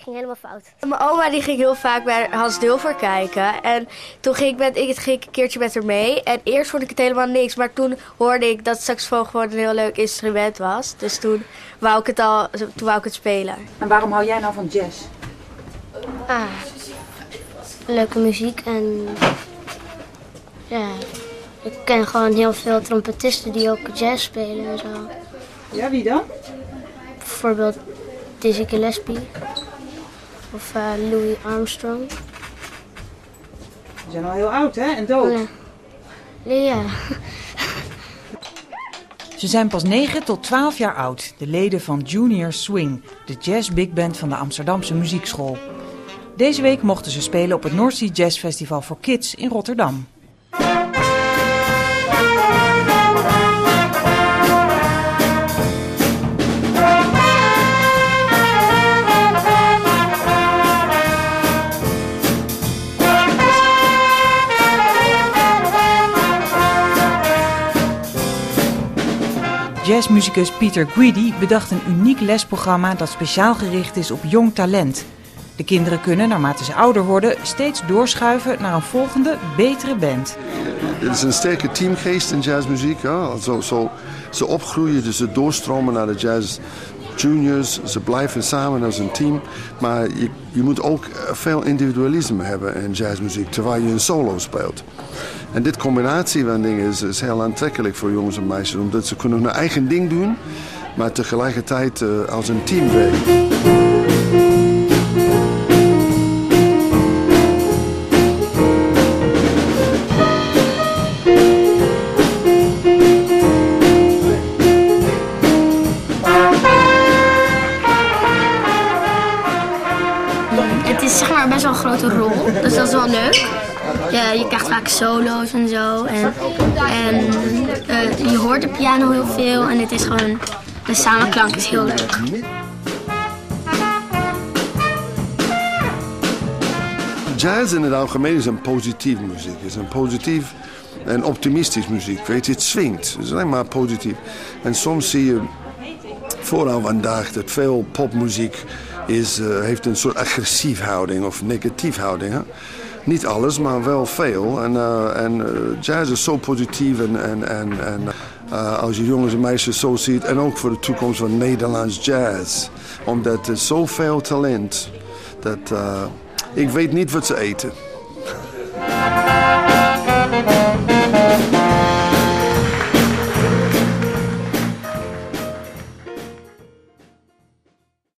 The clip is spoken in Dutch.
ging helemaal fout. Mijn oma die ging heel vaak bij Hans Dulfer kijken. En toen ging ik een keertje met haar mee. En eerst vond ik het helemaal niks. Maar toen hoorde ik dat saxofoon gewoon een heel leuk instrument was. Dus toen wou ik het spelen. En waarom hou jij nou van jazz? Leuke muziek en ja, ik ken gewoon heel veel trompetisten die ook jazz spelen en zo. Ja, wie dan? Bijvoorbeeld Dizzy Gillespie of Louis Armstrong. Die zijn al heel oud, hè? En dood. Ja. Ze zijn pas 9 tot 12 jaar oud, de leden van Junior Swing, de jazz big band van de Amsterdamse muziekschool. Deze week mochten ze spelen op het North Sea Jazz Festival for Kids in Rotterdam. Jazzmuzikus Peter Guidi bedacht een uniek lesprogramma dat speciaal gericht is op jong talent. De kinderen kunnen, naarmate ze ouder worden, steeds doorschuiven naar een volgende, betere band. Er is een sterke teamgeest in jazzmuziek. Ja? Ze opgroeien, dus ze doorstromen naar de jazz juniors. Ze blijven samen als een team. Maar je moet ook veel individualisme hebben in jazzmuziek, terwijl je een solo speelt. En dit combinatie van dingen is heel aantrekkelijk voor jongens en meisjes. Omdat ze kunnen hun eigen ding doen, maar tegelijkertijd als een team werken. Het is zeg maar best wel een grote rol, dus dat is wel leuk. Ja, je krijgt vaak solo's en zo. En je hoort de piano heel veel en het is gewoon, de samenklank is heel leuk. Jazz in het algemeen is een positieve muziek. Het is een positief en optimistisch muziek. Weet je, het swingt. Het is alleen maar positief. En soms zie je vooral vandaag dat veel popmuziek heeft een soort agressief houding of negatief houding. Hè? Niet alles, maar wel veel. En jazz is zo positief en als je jongens en meisjes zo ziet. En ook voor de toekomst van Nederlands jazz. Omdat er zoveel talent dat ik weet niet wat ze eten.